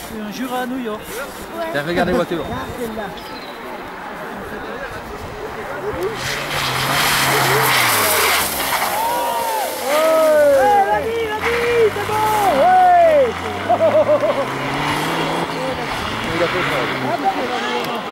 Un Jura à New York. Tiens, regarde les voitures. Regarde celle-là.